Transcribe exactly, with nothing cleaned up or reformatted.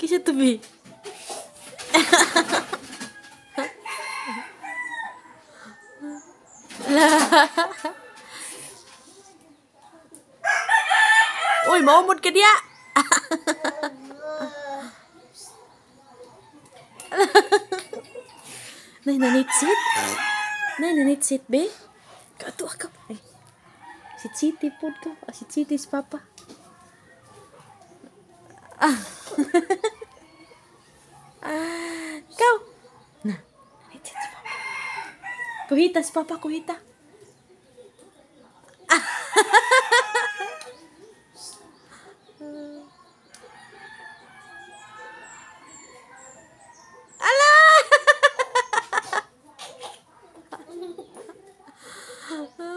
Kisah tuh bi. Lah. Uy, mau mut ke dia. Nej, nanitsit. Nej, nanitsit be. Kau tuh akap. Eh. Si Siti pun tuh, si Siti si papa. Ah. Kau. Nah, nanitsit si papa. Kuhita si papa, kuhita. Alah.